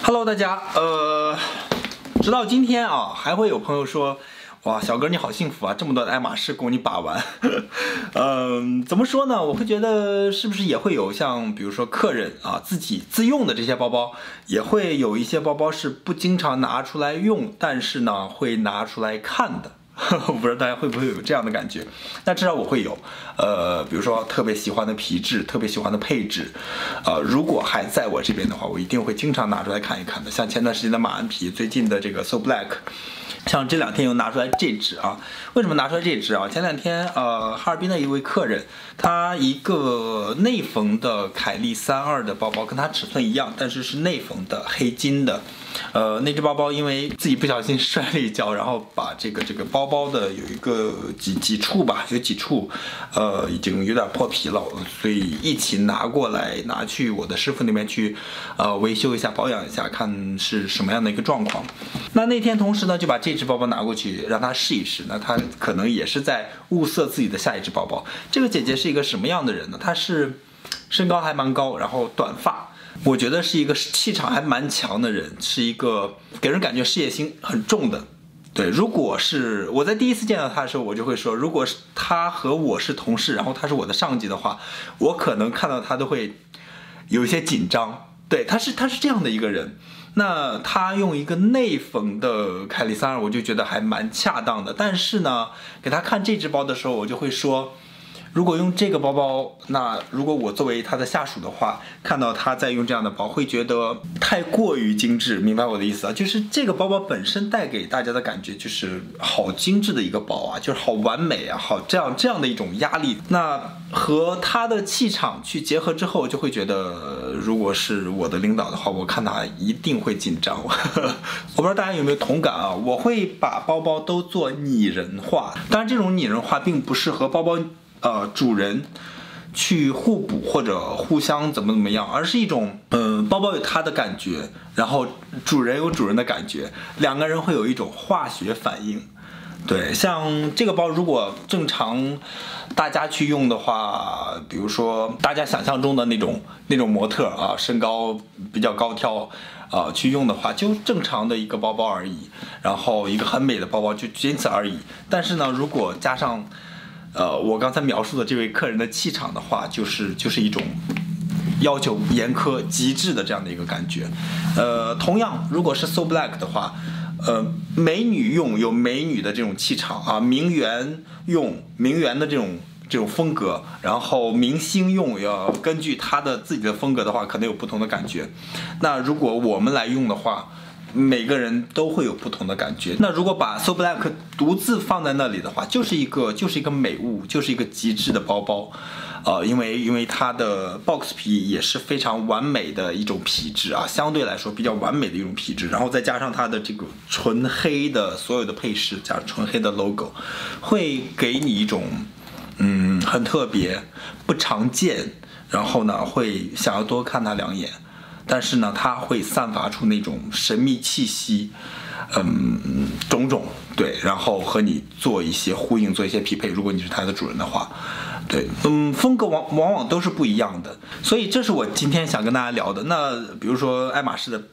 Hello， 大家，直到今天啊，还会有朋友说，哇，小哥你好幸福啊，这么多的爱马仕供你把玩。怎么说呢？我会觉得是不是也会有像比如说客人啊自己自用的这些包包，也会有一些包包是不经常拿出来用，但是呢会拿出来看的。我不知道大家会不会有这样的感觉，那至少我会有，比如说特别喜欢的皮质，特别喜欢的配置，如果还在我这边的话，我一定会经常拿出来看一看的。像前段时间的马鞍皮，最近的这个 So Black， 像这两天又拿出来这只啊。为什么拿出来这只啊？前两天哈尔滨的一位客人，他一个内缝的凯利32的包包，跟他尺寸一样，但是是内缝的黑金的。那只包包因为自己不小心摔了一跤，然后把这个包包的有一个几处吧，有几处已经有点破皮了，所以一起拿过来拿去我的师傅那边去维修一下保养一下，看是什么样的一个状况。那天同时呢就把这只包包拿过去让他试一试，那他可能也是在物色自己的下一只包包。这个姐姐是一个什么样的人呢？她是身高还蛮高，然后短发，我觉得是一个气场还蛮强的人，是一个给人感觉事业心很重的。对，如果是我在第一次见到他的时候，我就会说，如果是他和我是同事，然后他是我的上级的话，我可能看到他都会有一些紧张。对，他是这样的一个人。那他用一个内缝的凯利32，我就觉得还蛮恰当的。但是呢，给他看这只包的时候，我就会说，如果用这个包包，那如果我作为他的下属的话，看到他在用这样的包，会觉得太过于精致，明白我的意思啊？就是这个包包本身带给大家的感觉就是好精致的一个包啊，就是好完美啊，好这样的一种压力。那和他的气场去结合之后，就会觉得，如果是我的领导的话，我看他一定会紧张。我不知道大家有没有同感啊？我会把包包都做拟人化，当然这种拟人化并不是和包包主人去互补或者互相怎么样，而是一种包包有它的感觉，然后主人有主人的感觉，两个人会有一种化学反应。对，像这个包如果正常大家去用的话，比如说大家想象中的那种模特啊，身高比较高挑去用的话，就正常的一个包包而已，然后一个很美的包包就仅此而已。但是呢，如果加上我刚才描述的这位客人的气场的话，就是一种要求严苛、极致的这样的一个感觉。同样，如果是 So Black 的话，美女用有美女的这种气场啊，名媛用名媛的这种风格，然后明星用要根据他的自己的风格的话，可能有不同的感觉。那如果我们来用的话，每个人都会有不同的感觉。那如果把 So Black 独自放在那里的话，就是一个美物，就是一个极致的包包。因为它的 box 皮也是非常完美的一种皮质啊，相对来说比较完美的一种皮质，然后再加上它的这个纯黑的所有的配饰，加上纯黑的 logo， 会给你一种很特别、不常见，然后呢会想要多看它两眼。但是呢，它会散发出那种神秘气息，种种对，然后和你做一些呼应，做一些匹配。如果你是它的主人的话，对，风格往往都是不一样的。所以这是我今天想跟大家聊的。那比如说爱马仕的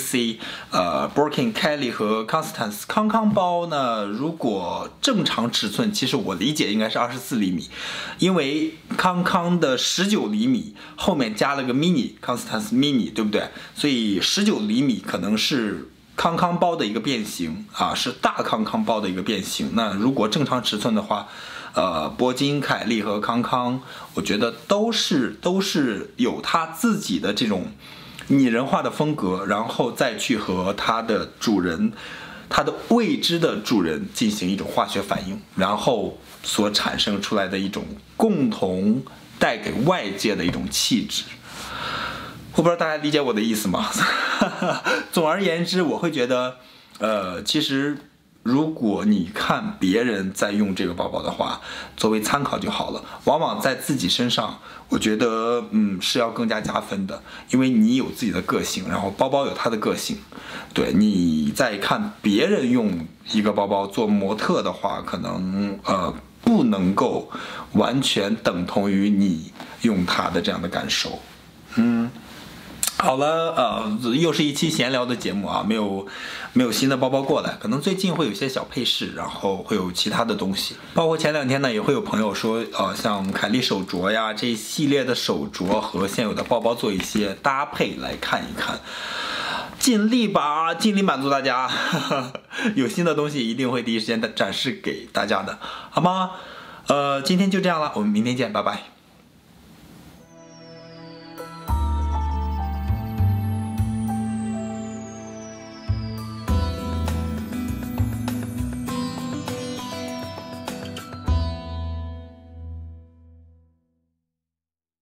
BKC、Birkin、Kelly 和 Constance 康康包呢，如果正常尺寸，其实我理解应该是24厘米，因为康康的19厘米后面加了个 mini Constance mini， 对不对？所以19厘米可能是康康包的一个变形啊，是大康康包的一个变形。那如果正常尺寸的话，铂金、凯利和康康，我觉得都是有他自己的这种拟人化的风格，然后再去和他的主人、他的未知的主人进行一种化学反应，然后所产生出来的一种共同带给外界的一种气质。我不知道大家理解我的意思吗？总而言之，我会觉得，其实如果你看别人在用这个包包的话，作为参考就好了。往往在自己身上，我觉得是要更加加分的，因为你有自己的个性，然后包包有它的个性。对，你在看别人用一个包包做模特的话，可能不能够完全等同于你用它的这样的感受。 好了，又是一期闲聊的节目啊，没有新的包包过来，可能最近会有些小配饰，然后会有其他的东西，包括前2天呢，也会有朋友说，像凯利手镯呀这一系列的手镯和现有的包包做一些搭配来看一看，尽力满足大家，有新的东西一定会第一时间的展示给大家的，好吗？今天就这样了，我们明天见，拜拜。